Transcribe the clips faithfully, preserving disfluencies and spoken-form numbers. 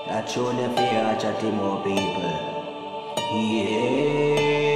That show the fear chatting more people. Yeah.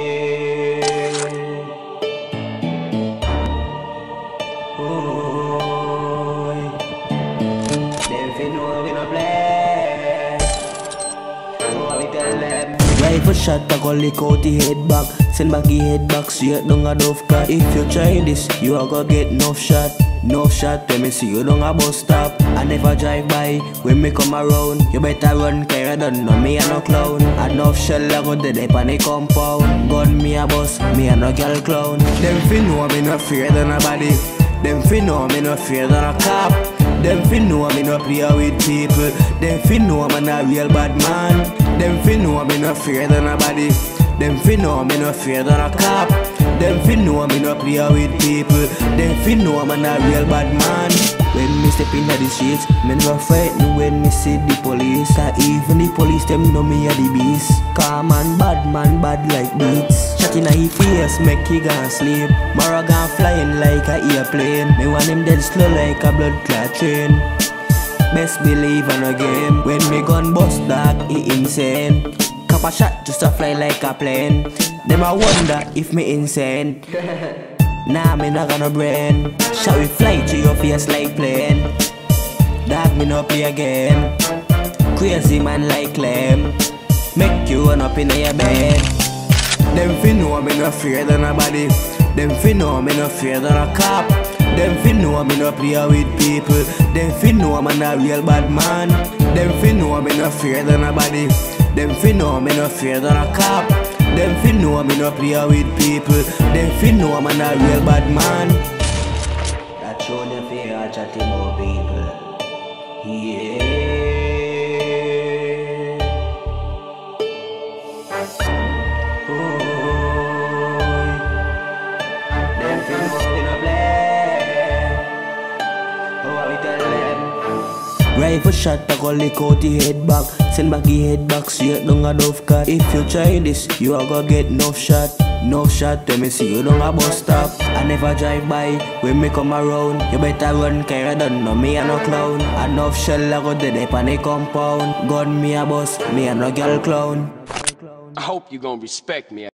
Oh, them fi know we no play. So we tell them. Rifle shot, I go lick out the head back. Send back the head back straight down a dove cut. If you try this, you are gonna get enough shot. No shot, when me see you down a bus stop. I never drive by, when me come around. You better run, cause you don't know me a no clown. Enough shell I go dead up on the compound. Gun me a bus, me a no girl clown. Them fi know me no fear than nobody. Them fi know me no fear than a cop. Them fi know me no play with people. Them fi know me a real bad man. Them fi know me no fear than nobody. Them fi know me no fear than a cop. Them fi know me no play with people. Them fi know I'm a real bad man. When me step inna the streets, me never frightened when me see the police. Or even the police, them know me a the beast. Calm and bad man, bad like beats. Shot inna his face, make he gon' sleep. Mara gon' flying like a airplane. Me want him dead slow like a blood clot train. Best believe on a game. When me gun bust dog, he insane. Cop a shot just to fly like a plane. Them a wonder if me insane. Nah, me not gonna brain. Shall we fly to your face like plane? Dog, me no play again. Crazy man like Clem. Make you run up in your bed. Them fi know me no fear than nobody. Them fi know me no fear than a cop. Them fi know me no play with people. Them fi know I'm a real bad man. Them fi know me no fear than nobody. Them fi know me no fear than a cop. Them fi know me no play with people. Them fi know I'm a real bad man. That show the fear chatting more people. Yeah. Oh, them fi know we no play. Oh, we tell them. Rifle shot, I go lick out the head back. Send back the head back straight down a dove cut. If you try this, you are gonna get enough shot. Enough shot, when me see you down a bus stop. I never drive by, when me come around. You better run, cause you don't know me a no clown. Enough shell I go dead up on the compound. Gun me a bus, me a no girl clown. I hope you gon' respect me.